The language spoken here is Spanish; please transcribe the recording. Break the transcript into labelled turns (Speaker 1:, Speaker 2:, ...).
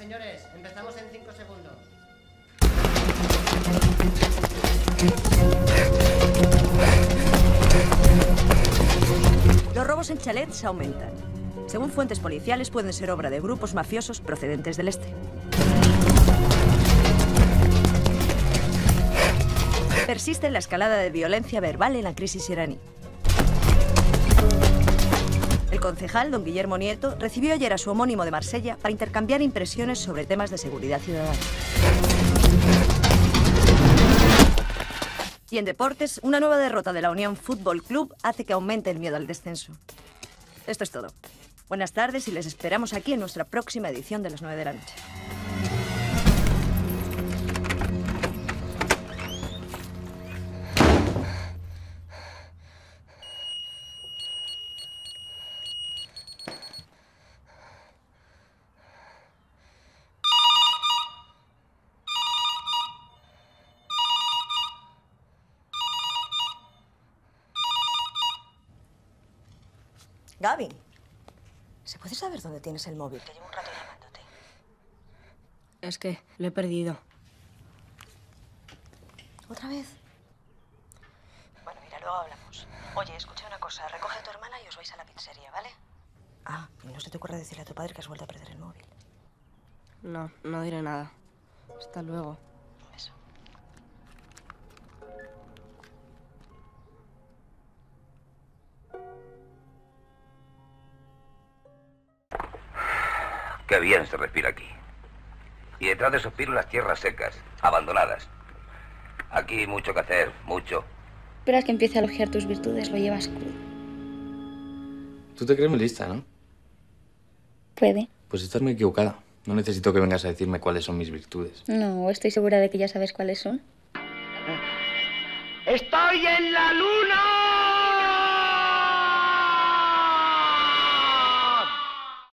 Speaker 1: señores. Empezamos en 5 segundos.
Speaker 2: Los robos en chalets aumentan. Según fuentes policiales, pueden ser obra de grupos mafiosos procedentes del este. Persiste la escalada de violencia verbal en la crisis iraní. El concejal, don Guillermo Nieto, recibió ayer a su homónimo de Marsella para intercambiar impresiones sobre temas de seguridad ciudadana. Y en deportes, una nueva derrota de la Unión Fútbol Club hace que aumente el miedo al descenso. Esto es todo. Buenas tardes y les esperamos aquí en nuestra próxima edición de las 9 de la noche. Gaby, ¿se puede saber dónde tienes el móvil? Que llevo un rato llamándote.
Speaker 3: Es que lo he perdido.
Speaker 2: ¿Otra vez? Bueno, mira, luego hablamos. Oye, escucha una cosa. Recoge a tu hermana y os vais a la pizzería, ¿vale? Ah, y no se te ocurra decirle a tu padre que has vuelto a perder el móvil.
Speaker 3: No, no diré nada. Hasta luego.
Speaker 2: Un beso.
Speaker 4: Qué bien se respira aquí. Y detrás de suspiro las tierras secas, abandonadas. Aquí mucho que hacer, mucho.
Speaker 5: Esperas que empiece a elogiar tus virtudes, lo llevas crudo.
Speaker 6: Tú te crees muy lista, ¿no?
Speaker 5: Puede.
Speaker 6: Pues estás muy equivocada. No necesito que vengas a decirme cuáles son mis virtudes.
Speaker 5: No, estoy segura de que ya sabes cuáles son.
Speaker 1: ¡Estoy en la luna!